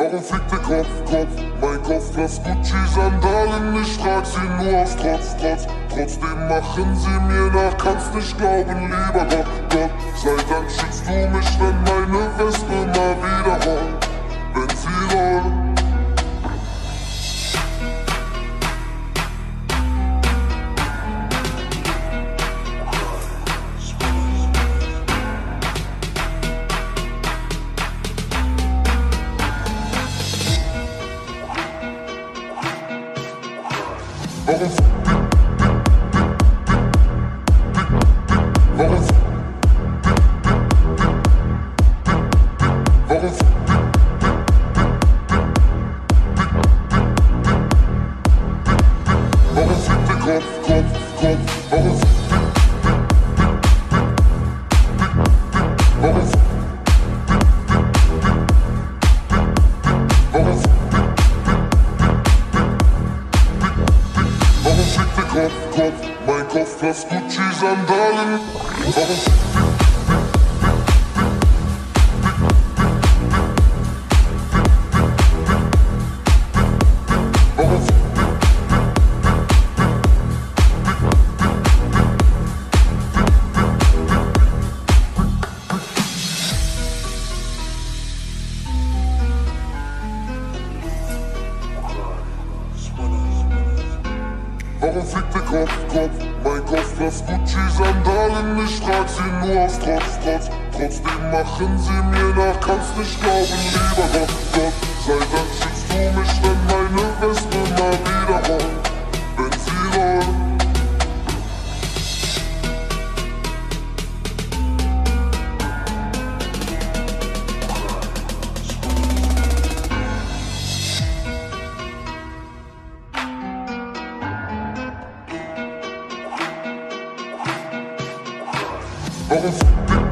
Warum fickt der Kopf? Mein Kopf lässt Gucci-Sandalen, ich trag sie nur aus Trotz. Trotzdem machen sie mir nach, kannst nicht glauben, lieber Gott. Sei Dank schützt du mich, wenn meine Wespe mal wieder rollt, wenn sie rollt. Mein Kopf lässt Gucci-Sandalen. Warum fickt der Kopf? Mein Kopf lässt Gucci-Sandalen, ich trag sie nur aus Trotz. Trotzdem machen sie mir nach, kannst nicht glauben, lieber Gott. Sei Dank schützt du mich, wenn meine Wespe mal wieder rollt, wenn sie rollt. Warum